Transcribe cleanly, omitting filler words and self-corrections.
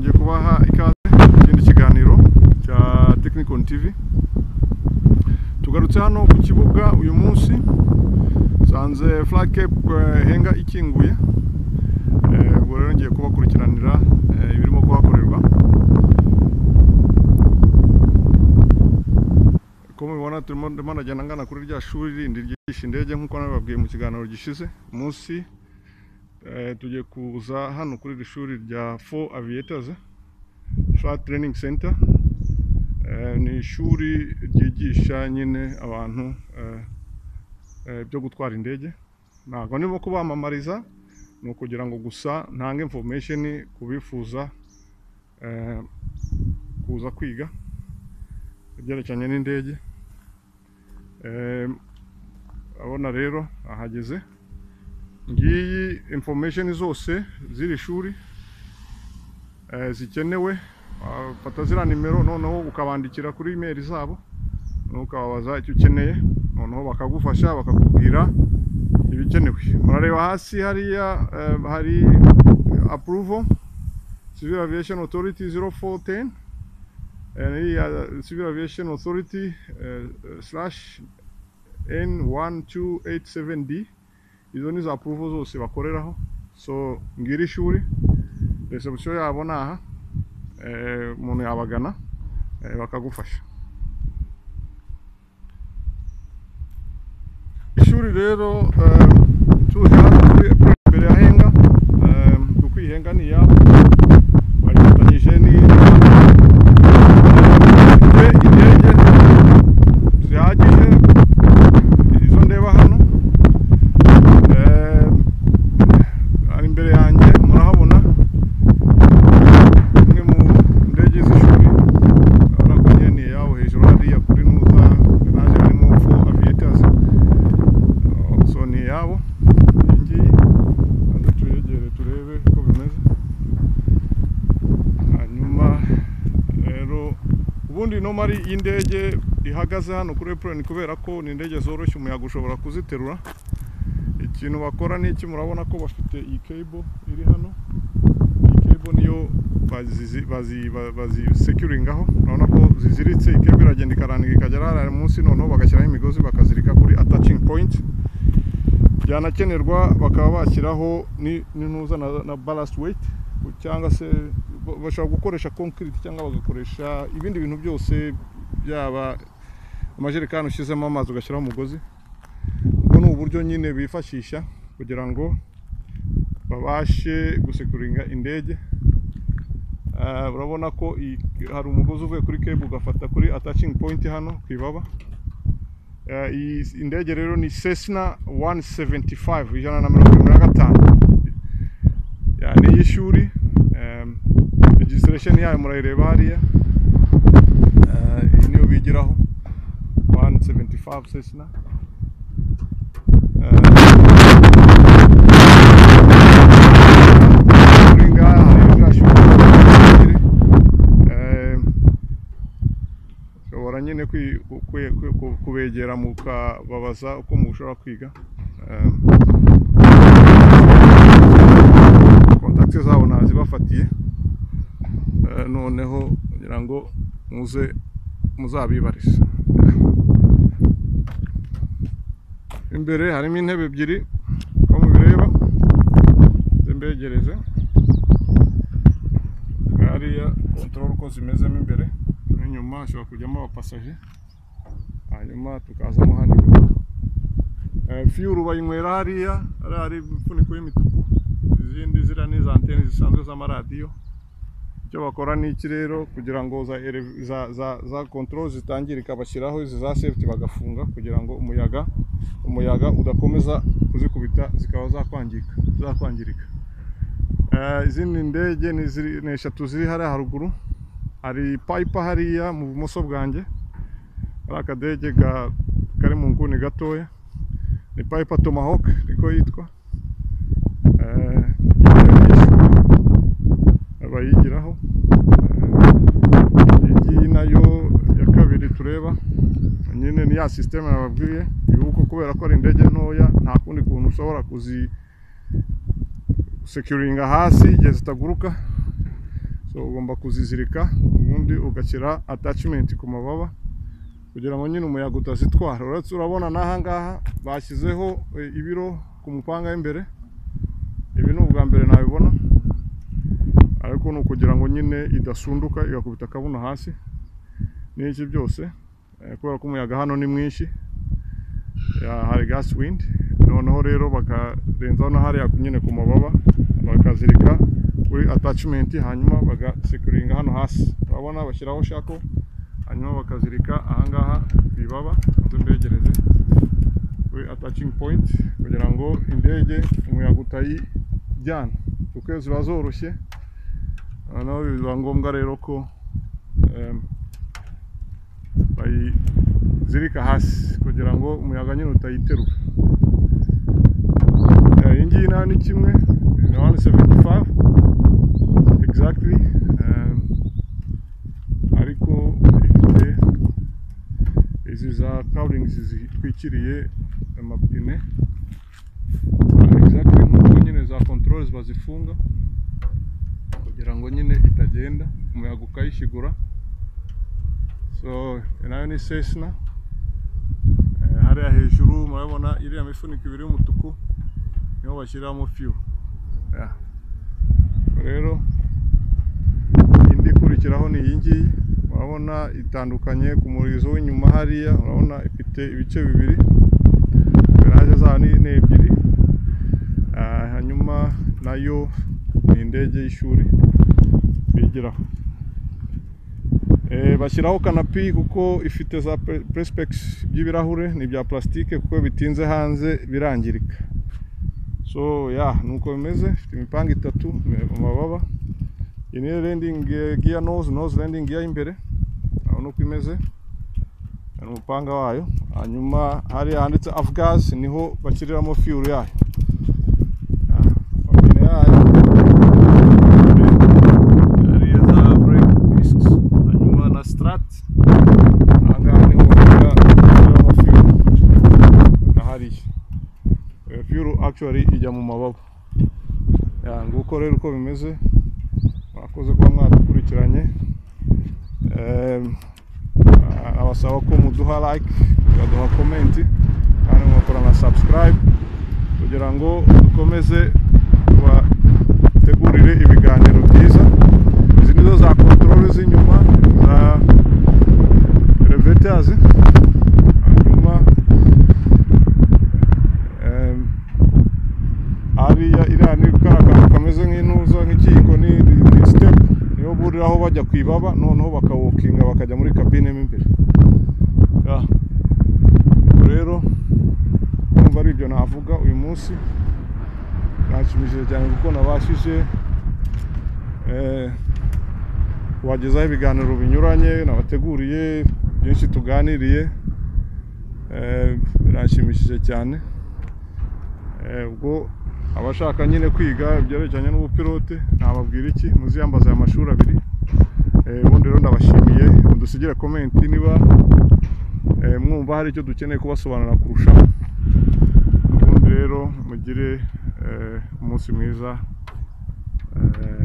nongeye kubaha ikaze ikindi kiganiro cya Technicon TV. Tugarutse hano ku kibuga uyu munsi sanze Flag Cape henga ikinguye. Ubwo rero ngiye kubakurikiranira ibirimo kuhakorerwa. Como mubibona turimo ndajyana ngana kuri rya shuri rindi ryigisha indege nkuko nababwiye mu kiganiro gishize. Munsi tugiye kuza hano kuri iri shuri rya 4 Aviators Flight Training Center. Ni ishuri ryigisha nyine abantu byo gutwara indege. Ntabwo ndimo kubamamariza, ni ukugira ngo gusa ntange information kubifuza kuza kwiga ibyerekeranye n'indege. Abona rero ahageze, ngiyi information zose ziri shuri zikenewe. Fata zira nimero noneho ukabandikira kuri email zabo, ukababaza icyo ukeneye, noneho bakagufasha bakakubwira ibikenewe. Murareba hasi hariya hari approval Civil Aviation Authority 0410 Civil Aviation Authority /N1287D. Izo ni za approval zose bakoreraho. So ngiri shuri reception yabo naha, umuntu yabagana bakagufasha. Ishuri rero tuje mbere ya henga, ukwihenga ni yabo bayifatanyije ni indege zihagije izo ndeba hano. Ari imbere yanjye murahabona imwe mu ndege z'ishuri, urabona ko nyine yaho hejuru hariya kuri nuza naje harimo 4 Aviators. So ni yabo ngiyi kandi tuyegere turebe uko bimeze. Hanyuma rero ubundi normally indege ihagaze hano kuri airplane kubera ko ni indege zoroshye umuyaga ushobora kuziterura. Ikintu bakora ni iki, murabona ko bafite iyi cable iri hano. Iyi cable niyo bazi securing aho, urabona ko ziziritse. Iyi cable iragenda ikarangira ikagera hariya munsi, noneho bagashyiraho imigozi bakazirika kuri attaching point. Byanakenerwa bakaba bashyiraho n'intuza na ballast weight, cyangwa se bashobora gukoresha concrete cyangwa bagakoresha ibindi bintu byose, byaba amajerekani ushyizemo amazi ugashyiraho umugozi. Ubwo ni uburyo nyine bifashisha kugira ngo babashe gusecuringa indege. Urabona ko hari umugozi uvuye kuri cable ugafata kuri attaching point hano kwibaba. Iyi indege rero ni Cessna 175 175. Yani y'ishuri, registration yayo murayireba hariya. Iyi niyo bigiraho 175 Cessna. Nyine kubegera mukababaza uko mushobora kwiga. Contact zabo nazibafatiye, noneho kugira ngo muzabibarize. Imbere harimo intebe ebyiri uko mubireba, zimbegereze hariya control uko zimezemo imbere. Inyuma hashobora kujyamo abapasaje, hanyuma tukazamo hano inyuma. Fuel bayinywera hariya, hari imifuniko y'imituku. Izindi zira ni za antene zisanzwe z'amaradiyo. Icyo bakora ni iki rero, kugira ngo za control zitangirika bashyiraho izi za safety bagafunga, kugira ngo umuyaga udakomeza kuzikubita zikaba zakwangirika. Izindi ndege ni 3 ziri hariya haruguru. Hari Piper hariya mu bumoso bwanjye, hari akadege kari mu nguni gatoya, ni Piper Tomahawk niko yitwa. Abayigiraho. Iyi nayo ya kabiri tureba nyine ni ya system nababwiye yuko kubera ko ari indege ntoya nta kundi kuntu ushobora kuzi securinga hasi igihe zitaguruka. so ugomba kuzizirika ubundi ugashyira attachment ku mababa kugira ngo nyine umuyaga utazitwara. Urabona n'aha ngaha bashyizeho ibiro ku mupanga w'imbere. Ibi ni ubwa mbere nabibona, ariko ni ukugira ngo nyine idasunduka igakubita akabuno hasi n'iki byose, kubera ko umuyaga hano ni mwinshi, hari gas wind. Noneho rero bakarenzaho na hariya nyine ku mababa bakazirika kuri attachment, hanyuma bagasecuringa hano hasi. Urabona bashyiraho shako, hanyuma bakazirika ahangaha bibaba mbegereze kuri attaching point kugira ngo indege umuyaga utayijyana, kuko ziba zoroshye. Noneho biba ngombwa rero ko bayizirika hasi kugira ngo umuyaga nyine utayiterura. Iyi ngiyi nayo ni kimwe, 175 exactly, ariko ifite izi za cowlings zitwikiriye amapine exactly nk'uko nyine za controls bazifunga kugira ngo nyine itagenda umuyaga ukayishigura. So nayo ni Cessna. Hariya hejuru murabona iriya mifuniko ibiri y'umutuku niho bashyiramo fuel. Rero indi ikurikiraho ni iyi ngiyi, urabona itandukanye ku murizo w'inyuma hariya, urabona ifite ibice bibiri, garaje zaho ni ebyiri. Hanyuma nayo ni indege y'ishuri bigiraho. Bashyiraho kanapi kuko ifite za perspex by'ibirahure, ni bya plastique, kuko bitinze hanze birangirika. So nuko bimeze, ifite imipanga itatu mu mababa. Iyi ni landing gear nose landing gear imbere, urabona uko imeze, ni umupanga wayo. Hanyuma hariya handitse avgas niho bashyiriramo fuel yayo. Hariya za brake discs, hanyuma na strat, ahangaha niho bashyiramo fuel. Na hariya fuel actually ijya mu mababa. Nguko rero uko bimeze. Mwakoze kuba mwadukurikiranye. Abasaba ko muduha like, muduha comment, kandi mukora na subscribe kugira ngo dukomeze kubategurire ibiganiro byiza. Izi nizo za control z'inyuma za elevators. Hanyuma hariya iriya ni karakantu kameze nk'intuza nk'ikiyiko, ni step niyo buriraho bajya kwibaba, noneho bakawokinga bakajya muri cabine mo imbere. Rero numva ari ibyo navuga uyu munsi. Nashimishije cyane kuko nabashije kubagezaho ibiganiro binyuranye, nabateguriye byinshi tuganiriye. Birashimishije cyane. Ubwo abashaka nyine kwiga ibyerekeranye n'ubupilote nababwira iki, muziyambaza aya mashuri abiri. Ubundi rero ndabashimiye, mudusigire comment niba mwumva hari icyo dukeneye kubasobanurira kurushaho. Ubundi rero mugire umunsi mwiza.